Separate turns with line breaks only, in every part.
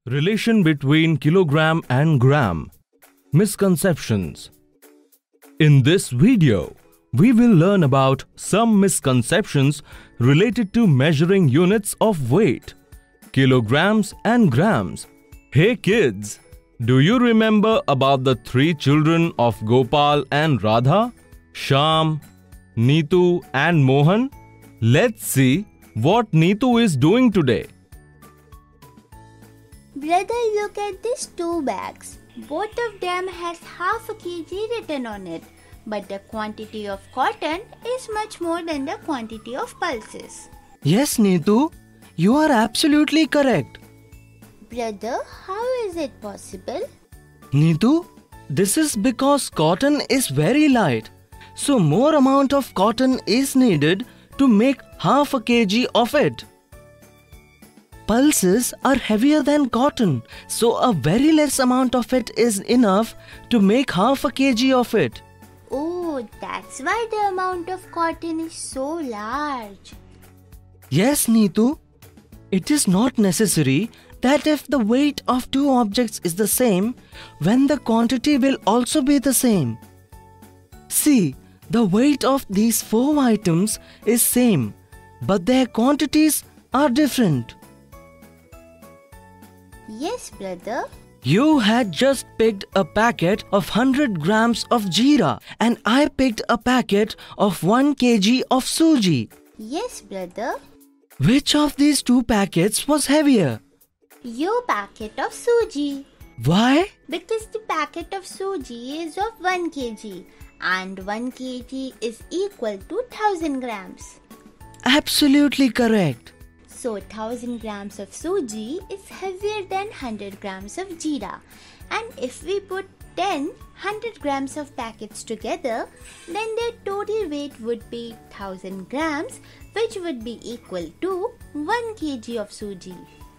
Relation between kilogram and gram. Misconceptions. In this video, we will learn about some misconceptions related to measuring units of weight, kilograms and grams. Hey kids, do you remember about the three children of Gopal and Radha, Shyam, Neetu and Mohan? Let's see what Neetu is doing today.
Brother, look at these two bags. Both of them has half a kg written on it, but the quantity of cotton is much more than the quantity of pulses.
Yes, Neetu, you are absolutely correct.
Brother, how is it possible?
Neetu, this is because cotton is very light, so more amount of cotton is needed to make half a kg of it. Pulses are heavier than cotton, so a very less amount of it is enough to make half a kg of it.
Oh, that's why the amount of cotton is so large.
Yes, Neetu. It is not necessary that if the weight of two objects is the same, when the quantity will also be the same. See, the weight of these four items is same, but their quantities are different.
Yes, brother.
You had just picked a packet of 100 grams of jeera and I picked a packet of 1 kg of suji.
Yes, brother.
Which of these two packets was heavier?
Your packet of suji.
Why?
Because the packet of suji is of 1 kg and 1 kg is equal to 1000 grams.
Absolutely correct.
So 1000 grams of suji is heavier than 100 grams of jeera. And if we put 100 grams of packets together, then their total weight would be 1000 grams, which would be equal to 1 kg of suji.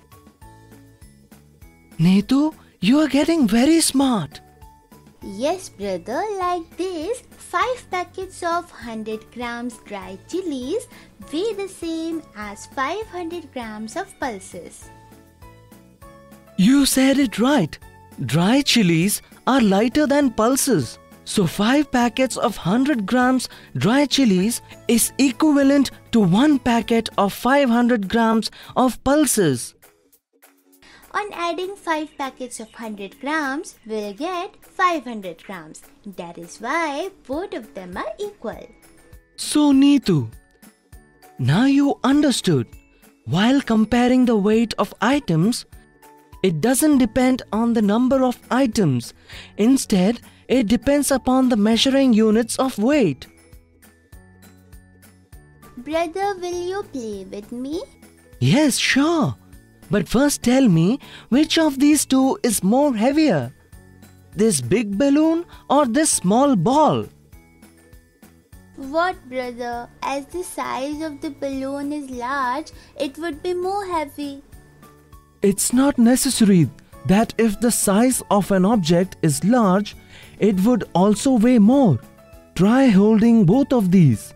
Neetu, you are getting very smart.
Yes, brother, like this, 5 packets of 100 grams dry chilies weigh the same as 500 grams of pulses.
You said it right. Dry chilies are lighter than pulses. So 5 packets of 100 grams dry chilies is equivalent to 1 packet of 500 grams of pulses.
On adding 5 packets of 100 grams, we'll get 500 grams. That is why both of them are equal.
So Neetu, now you understood. While comparing the weight of items, it doesn't depend on the number of items. Instead, it depends upon the measuring units of weight.
Brother, will you play with me?
Yes, sure. But first tell me, which of these two is more heavier? This big balloon or this small ball?
What, brother? As the size of the balloon is large, it would be more heavy.
It's not necessary that if the size of an object is large, it would also weigh more. Try holding both of these.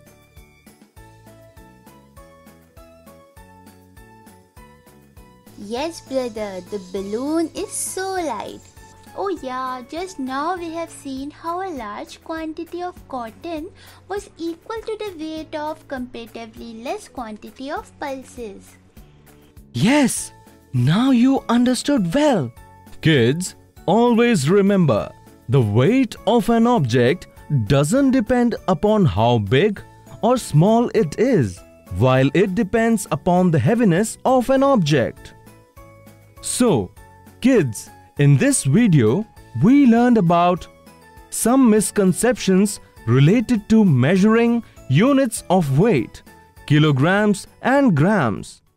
Yes, brother, the balloon is so light. Oh yeah, just now we have seen how a large quantity of cotton was equal to the weight of comparatively less quantity of pulses.
Yes, now you understood well.
Kids, always remember, the weight of an object doesn't depend upon how big or small it is, while it depends upon the heaviness of an object. So, kids, in this video, we learned about some misconceptions related to measuring units of weight, kilograms and grams.